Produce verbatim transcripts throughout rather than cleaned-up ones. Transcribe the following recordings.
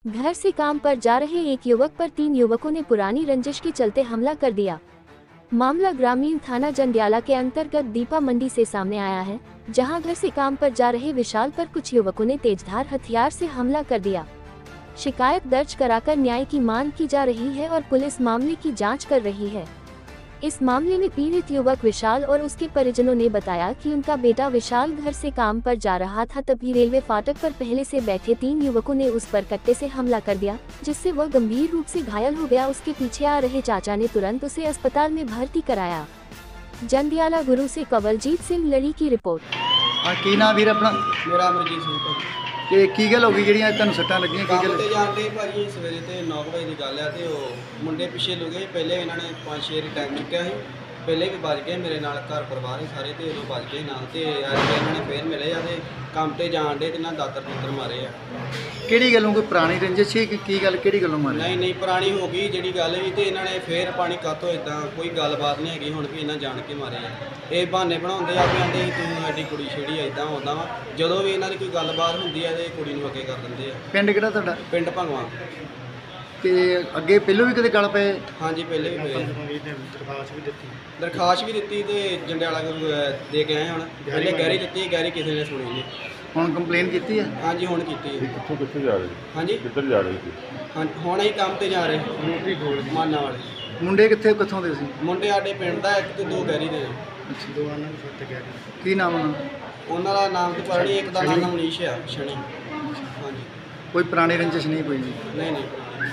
घर से काम पर जा रहे एक युवक पर तीन युवकों ने पुरानी रंजिश के चलते हमला कर दिया। मामला ग्रामीण थाना जंडियाला के अंतर्गत दीपा मंडी से सामने आया है, जहां घर से काम पर जा रहे विशाल पर कुछ युवकों ने तेजधार हथियार से हमला कर दिया। शिकायत दर्ज कराकर न्याय की मांग की जा रही है और पुलिस मामले की जांच कर रही है। इस मामले में पीड़ित युवक विशाल और उसके परिजनों ने बताया कि उनका बेटा विशाल घर से काम पर जा रहा था, तभी रेलवे फाटक पर पहले से बैठे तीन युवकों ने उस पर कट्टे से हमला कर दिया, जिससे वह गंभीर रूप से घायल हो गया। उसके पीछे आ रहे चाचा ने तुरंत उसे अस्पताल में भर्ती कराया। जंडियाला गुरु से कंवलजीत सिंह लड़ी की रिपोर्ट। की नाम वीर अपना? मेरा अमरजीत सिंह। कि की गल हो गई ਜਿਹੜੀਆਂ ਤੁਹਾਨੂੰ ਸੱਟਾਂ ਲੱਗੀਆਂ? ਕੀ ਗੱਲ ਤੇ ਜਾਂਦੇ ਭਾਜੀ ਸਵੇਰੇ ਤੇ ਨੌ ਵਜੇ ਦੀ ਗੱਲ ਆ ਤੇ ਉਹ ਮੁੰਡੇ ਪਿੱਛੇ ਲੁਕੇ। ਪਹਿਲੇ ਇਹਨਾਂ ਨੇ ਪੰਜ ਛੇ ਰੀ ਟਾਈਮ ਚੁੱਕਿਆ ਸੀ, ਪਹਿਲੇ ਵੀ ਵੱਜ ਗਏ ਮੇਰੇ ਨਾਲ, ਘਰ ਪਰਿਵਾਰ ਹੀ ਸਾਰੇ ਤੇ ਉਦੋਂ ਵੱਜ ਗਏ ਨਾਲ। ਤੇ ਅੱਜ ਇਹਨਾਂ ਨੇ ਫੇਰ ਮਿਲੇ ਆ ਤੇ ਕੰਮ ਤੇ ਜਾਣ ਦੇ ਤੇ ਨਾ ਦਾਤਰ ਪੁੱਤਰ ਮਾਰੇ ਆ। ਕਿਹੜੀ ਗੱਲੋਂ? ਕੋਈ ਪੁਰਾਣੀ ਰੰਜਿਸ਼ ਸੀ ਕਿ ਕੀ ਗੱਲ? ਕਿਹੜੀ ਗੱਲੋਂ ਮਾਰੇ? ਨਹੀਂ ਨਹੀਂ ਪੁਰਾਣੀ ਹੋ ਗਈ ਜਿਹੜੀ ਗੱਲ ਵੀ, ਤੇ ਇਹਨਾਂ ਨੇ ਫੇਰ ਪਾਣੀ ਕਾਤੋਂ ਇਦਾਂ ਕੋਈ ਗੱਲਬਾਤ ਨਹੀਂ ਹੈਗੀ ਹੁਣ ਵੀ ਇਹਨਾਂ ਜਾਣ ਕੇ ਮਾਰੇ ਆ। ਇਹ ਬਹਾਨੇ ਬਣਾਉਂਦੇ ਆ ਵੀ ਆਂਦੇ ਤੂੰ ਸਾਡੀ ਕੁੜੀ ਛੇੜੀ ਇਦਾਂ ਹੁੰਦਾ ਵਾ। ਜਦੋਂ ਵੀ ਇਹਨਾਂ ਦੀ ਕੋਈ ਗੱਲਬਾਤ ਹੁੰਦੀ ਆ ਤੇ ਕੁੜੀ ਨੂੰ ਅੱਗੇ ਕਰ ਦਿੰਦੇ ਆ। ਪਿੰਡ ਕਿਹੜਾ ਤੁਹਾਡਾ? ਪਿੰਡ ਭੰਗਵਾ। ਤੇ ਅੱਗੇ ਪਹਿਲੋਂ ਵੀ ਕਦੇ ਗੱਲ ਪਏ? ਹਾਂਜੀ ਪਹਿਲੇ ਵੀ ਪਏ। ਦਰਖਾਸਤ ਵੀ ਦਿੱਤੀ ਦਰਖਾਸਤ ਵੀ ਦਿੱਤੀ ਤੇ ਜੰਡਿਆਲਾ ਦੇ ਕੇ ਆਏ। ਹੁਣ ਪਹਿਲੇ ਗਹਿਰੀ ਦਿੱਤੀ, ਗਹਿਰੀ ਕਿਸੇ ਨੇ ਸੁਣੀ ਨਹੀਂ। ਹੁਣ ਕੰਪਲੇਨ ਕੀਤੀ ਹੈ? ਹਾਂਜੀ ਹੁਣ ਕੀਤੀ ਹੈ। ਕਿੱਥੋਂ ਕਿੱਥੇ ਜਾ ਰਹੇ? ਹਾਂਜੀ ਕਿੱਧਰ ਜਾ ਰਹੇ ਸੀ? ਹਾਂ ਹੁਣ ਅਸੀਂ ਕੰਮ ਤੇ ਜਾ ਰਹੇ ਰੋਟੀ ਖੋਲ ਮਾਨਾ ਵਾਲੇ। ਮੁੰਡੇ ਕਿੱਥੇ ਕਿੱਥੋਂ ਦੇ ਸੀ? ਮੁੰਡੇ ਸਾਡੇ ਪਿੰਡ ਦਾ ਇੱਕ ਤੇ ਦੋ ਗਹਿਰੀ ਦੇ। ਦੋ ਆਨਾਂ ਨੂੰ ਸੱਤ ਗਿਆ ਕੀ ਨਾਮ ਉਹਨਾਂ? ਉਹਨਾਂ ਦਾ ਨਾਮ ਤੇ ਪਤਾ ਨਹੀਂ, ਇੱਕ ਦਾ ਨਾਮ ਮਨੀਸ਼ ਆ, ਸ਼ਨੀ। ਹਾਂਜੀ ਕੋਈ ਪੁਰਾਣੀ ਰੰਜਿਸ਼ ਨਹੀਂ ਕੋਈ ਵੀ? ਨਹੀਂ ਨਹੀਂ।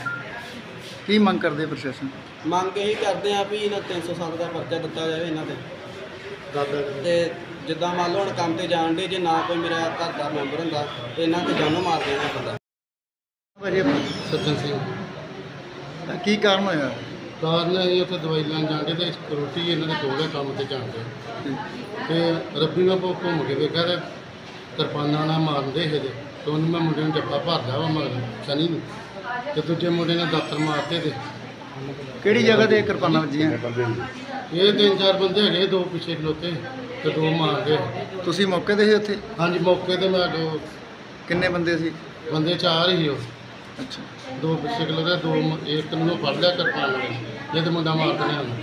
ਕੀ ਮੰਗ ਕਰਦੇ ਪ੍ਰਸ਼ਾਸਨ? ਮੰਗ ਇਹੀ ਕਰਦੇ ਆ ਵੀ ਇਹਨਾਂ ਤਿੰਨ ਸੌ ਸੱਤ ਦਾ ਪਰਚਾ ਦਿੱਤਾ ਜਾਵੇ ਇਹਨਾਂ ਤੇ। ਦਾਦਾ ਤੇ ਜਿੱਦਾਂ ਮੰਨ ਲਓ ਹੁਣ ਕੰਮ ਤੇ ਜਾਣ ਦੇ, ਜੇ ਨਾ ਕੋਈ ਮੇਰਾ ਘਰ ਦਾ ਮੈਂਬਰ ਹੁੰਦਾ ਤੇ ਇਹਨਾਂ ਤੇ ਜਾਨੋਂ ਮਾਰ ਦੇਣਾ ਬੰਦਾ। ਭਾਜੀ ਸੱਜਣ ਸਿੰਘ। ਕੀ ਕਾਰਨ ਹੋਇਆ? ਕਾਰਨ ਇਹ ਉੱਥੇ ਦਵਾਈ ਲੈਣ ਜਾਂਦੇ ਤੇ ਰੋਟੀ ਇਹਨਾਂ ਦੇ ਕੋਲ ਹੈ, ਕੰਮ ਤੇ ਜਾਂਦੇ ਤੇ ਰੱਬੀ ਨਾਲ ਘੁੰਮ ਕੇ ਵੇਖਿਆ ਤੇ ਕਿਰਪਾਨਾਂ ਨਾਲ ਮਾਰਦੇ ਇਹਦੇ ਤੇ ਉਹਨੂੰ ਮੈਂ ਮੁੰਡੇ ਨੂੰ ਜੱਫਾ ਭਰਦਾ ਵਾ ਮਗਰ ਸ਼ਨੀ ਨੂੰ, ਤੇ ਦੂਜੇ ਮੁੰਡੇ ਨੇ ਦਾਤਰ ਮਾਰਤੇ ਤੇ ਕਿਹੜੀ ਜਗ੍ਹਾ ਤੇ ਕਿਰਪਾਨਾਂ ਵੱਜੀਆਂ? ਇਹ ਤਿੰਨ ਚਾਰ ਬੰਦੇ ਹੈਗੇ, ਦੋ ਪਿੱਛੇ ਖਲੋਤੇ ਤੇ ਦੋ ਮਾਰ ਗਏ। ਤੁਸੀਂ ਮੌਕੇ ਤੇ ਸੀ ਉੱਥੇ? ਹਾਂਜੀ ਮੌਕੇ ਤੇ ਮੈਂ ਦੋ ਕਿੰਨੇ ਬੰਦੇ ਸੀ? ਬੰਦੇ ਚਾਰ ਹੀ ਉਹ, ਅੱਛਾ। ਦੋ ਪਿੱਛੇ ਖਲੋਤੇ, ਦੋ ਇੱਕ ਨੂੰ ਫੜ ਲਿਆ ਕਿਰਪਾਨ ਨਾਲ, ਇਹ ਤੇ ਮੁੰਡਾ ਮਾਰ ਦੇਣਾ ਉਹਨੂੰ।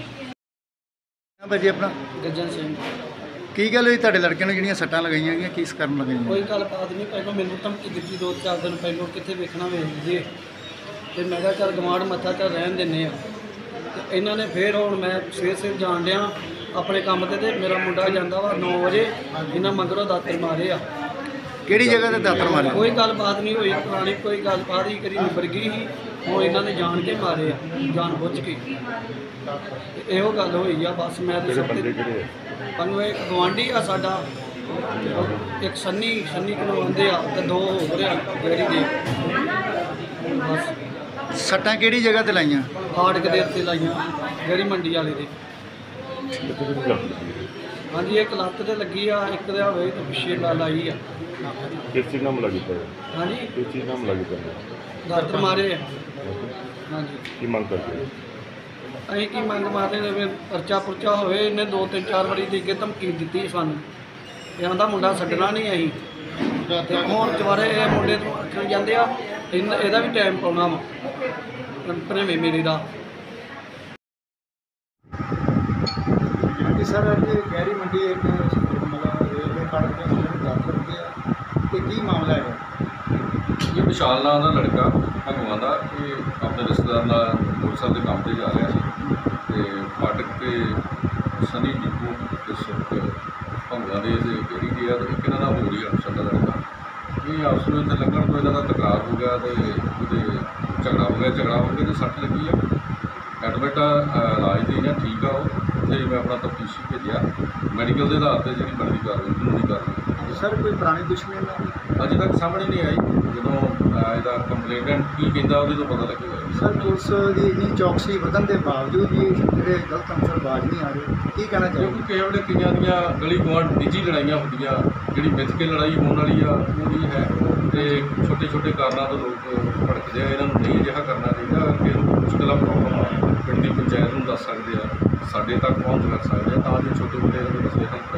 ਭਾਜੀ ਆਪਣਾ? ਗੱਜਨ ਸਿੰਘ। ਕੀ ਗੱਲ ਹੋਈ ਤੁਹਾਡੇ ਲੜਕੇ ਨੂੰ ਜਿਹੜੀਆਂ ਸੱਟਾਂ ਲਗਾਈਆਂ ਗਈਆਂ, ਕਿਸ ਕਾਰਨ ਲਗਾਈਆਂ? ਕੋਈ ਗੱਲਬਾਤ ਨਹੀਂ, ਪਹਿਲਾਂ ਮੈਨੂੰ ਧਮਕੀ ਦਿੱਤੀ ਦੋ ਚਾਰ ਦਿਨ ਪਹਿਲਾਂ, ਕਿੱਥੇ ਵੇਖਣਾ ਵੇਖ ਜੇ ਤੇ ਮੈਂ ਕਿਹਾ ਚੱਲ ਗਮਾੜ ਮੱਥਾ ਚੱਲ ਰਹਿਣ ਦਿੰਦੇ ਆ। ਤੇ ਇਹਨਾਂ ਨੇ ਫੇਰ ਹੁਣ ਮੈਂ ਸਵੇਰ ਸਵੇਰ ਜਾਣ ਡਿਆ ਆਪਣੇ ਕੰਮ ਤੇ, ਤੇ ਮੇਰਾ ਮੁੰਡਾ ਜਾਂਦਾ ਵਾ ਨੌ ਵਜੇ, ਇਹਨਾਂ ਮਗਰੋਂ ਦਾਤਰ ਮਾਰੇ ਆ। ਕਿਹੜੀ ਜਗ੍ਹਾ ਤੇ ਦਾਤਰ ਮਾਰੇ? ਕੋਈ ਗੱਲਬਾਤ ਨਹੀਂ ਹੋਈ ਪੁਰਾਣੀ, ਕੋਈ ਗੱਲਬਾਤ ਹੀ ਕਰੀ ਨਿਬੜ ਗਈ ਸੀ। ਹੁਣ ਇਹਨਾਂ ਨੇ ਜਾਣ ਕੇ ਮਾਰੇ ਆ, ਜਾਣ ਬੁੱਝ ਕੇ। ਤੇ ਇਹੋ ਗੱਲ ਹੋਈ ਆ ਬਸ। ਮੈਂ ਤਾਂ ਸਾਨੂੰ ਇੱਕ ਗੁਆਂਢੀ ਆ ਸਾਡਾ, ਇੱਕ ਸੰਨੀ ਸੰਨੀ ਕੋਲ ਆਉਂਦੇ ਆ ਤੇ ਦੋ ਹੋਰ ਆ ਜਿਹੜੀ ਦੇ। ਬਸ ਸੱਟਾਂ ਕਿਹੜੀ ਜਗ੍ਹਾ ਤੇ ਲਾਈਆਂ? ਫਾਟਕ ਦੇ ਉੱਤੇ ਲਾਈਆਂ, ਜਿਹੜੀ ਮੰਡੀ ਵਾਲੇ ਦੇ। ਹਾਂਜੀ ਇੱਕ ਲੱਤ ਤੇ ਲੱਗੀ ਆ, ਇੱਕ ਦੇ ਹੋਵੇ ਤੇ ਪਿੱਛੇ ਲਾ ਲਾਈ ਆ। ਕਿਸ ਚੀਜ਼ ਨਾਲ ਹਮਲਾ ਕੀਤਾ? ਹਾਂਜੀ ਕਿਸ ਚੀਜ਼ ਨਾਲ ਹਮਲਾ ਕੀਤਾ? ਦਾਤਰ ਮਾਰੇ ਆ। ਹਾਂਜੀ ਕੀ ਮੰਗ ਕਰਦੇ? ਅਸੀਂ ਕੀ ਮੰਗ ਮਾਰਦੇ ਨੇ, ਪਰਚਾ ਪੁਰਚਾ ਹੋਵੇ। ਇਹਨੇ ਦੋ ਤਿੰਨ ਚਾਰ ਵਾਰੀ ਦੇ ਕੇ ਧਮਕੀ ਦਿੱਤੀ ਸਾਨੂੰ, ਇਹ ਆਂਦਾ ਮੁੰਡਾ ਛੱਡਣਾ ਨਹੀਂ ਅਸੀਂ। ਤੇ ਹੁਣ ਦੁਬਾਰੇ ਇਹ ਮੁੰਡੇ ਨੂੰ ਆਖਣ ਜਾਂਦੇ ਆ ਇਹਨਾਂ ਇਹਦਾ ਵੀ ਟਾਈਮ ਪਾਉਣਾ ਵਾ ਭਰੇਵੇਂ ਮੇਰੇ ਦਾ। ਹਾਂਜੀ ਸਰ, ਅੱਜ ਗਹਿਰੀ ਮੰਡੀ ਇੱਕ ਮਤਲਬ ਰੇਲਵੇ ਫਾਟਕ ਤੇ ਦਾਤਰ ਗਿਆ ਤੇ ਕੀ ਮਾਮਲਾ ਹੈ? ਇਹ ਵਿਸ਼ਾਲ ਨਾਂ ਦਾ ਲੜਕਾ ਭਗਵਾਨ ਦਾ, ਇਹ ਆਪਣੇ ਰਿਸ਼ਤੇਦਾਰ ਨਾਲ ਮੋਟਰਸਾਈਕਲ ਦੇ ਕੰਮ ਤੇ ਜਾ ਰਿਹਾ ਸੀ ਤੇ ਫਾਟਕ ਤੇ ਸਨੀ ਦੀਪੂ ਤੇ ਸੁਖ ਭਗਵਾਨ ਦੇ ਤੇ ਗੇੜੀ ਗਿਆ ਤੇ ਇੱਕ ਇਹਨਾਂ ਦਾ ਹੋ ਰਹੀ ਅਨਸਰ ਦਾ ਲੜਕਾ। ਇਹ ਆਪਸ ਵਿੱਚ ਤੇ ਲੱਗਣ ਤੋਂ ਇਹਨਾਂ ਦਾ ਤਕਰਾਰ ਹੋ ਗਿਆ ਤੇ ਉਹਦੇ ਝਗੜਾ ਹੋ ਗਿਆ। ਝਗੜਾ ਹੋ ਕੇ ਤੇ ਸੱਟ ਲੱਗੀ ਆ। ਐਡਮਿਟ ਇਲਾਜ ਦੇ ਜਾਂ ਠੀਕ ਆ ਉਹ, ਤੇ ਮੈਂ ਆਪਣਾ ਤਫਤੀਸ਼ੀ ਭੇਜਿਆ ਮੈਡੀਕਲ ਦੇ ਆਧਾਰ 'ਤੇ ਜਿਹੜੀ ਬਣਦੀ ਕਾਰਵਾਈ ਕਾਨੂੰਨੀ ਕਾਰਵਾਈ। ਸਰ ਕੋਈ ਪੁਰਾਣੀ ਦੁਸ਼ਮਣੀ ਨਾਲ ਅਜੇ ਤੱਕ ਸਾਹਮਣੇ ਨਹੀਂ ਆਈ। ਜਦੋਂ ਇਹਦਾ ਕੰਪਲੇਨੈਂਟ ਕੀ ਕਹਿੰਦਾ ਉਹਦੇ ਤੋਂ ਪਤਾ ਲੱਗੇਗਾ। ਸਰ ਪੁਲਿਸ ਦੀ ਇੰਨੀ ਚੌਕਸੀ ਵਧਣ ਦੇ ਬਾਵਜੂਦ ਵੀ ਜਿਹੜੇ ਗਲਤ ਅਨਸਰ ਬਾਜ਼ ਨਹੀਂ ਆ ਰਹੇ, ਕੀ ਕਹਿਣਾ ਚਾਹੀਦਾ? ਕਿਉਂਕਿ ਕਿਸੇ ਵੇਲੇ ਕਈਆਂ ਦੀਆਂ ਗਲੀ ਗੁਆਂਢ ਨਿੱਜੀ ਲੜਾਈਆਂ ਹੁੰਦੀਆਂ, ਜਿਹੜੀ ਮਿੱਥ ਕੇ ਲੜਾਈ ਹੋਣ ਵਾਲੀ ਆ ਉਹ ਵੀ ਹੈ, ਤੇ ਛੋਟੇ ਛੋਟੇ ਕਾਰਨਾਂ ਤੋਂ ਲੋਕ ਭੜਕਦੇ ਆ। ਇਹਨਾਂ ਨੂੰ ਨਹੀਂ ਅਜਿਹਾ ਕਰਨਾ ਚਾਹੀਦਾ। ਅੱਗੇ ਮੁਸ਼ਕਿਲਾਂ ਪ੍ਰੋਬਲਮ ਆ ਪਿੰਡ ਦੀ ਪੰਚਾਇਤ ਨੂੰ ਦੱਸ ਸਕਦੇ ਆ, ਸਾਡੇ ਤੱਕ ਪਹੁੰਚ ਕਰ ਸਕਦੇ ਆ, ਤਾਂ ਜੋ ਛੋਟੇ ਵੱਡੇ ਮਸਲੇ ਹੱਲ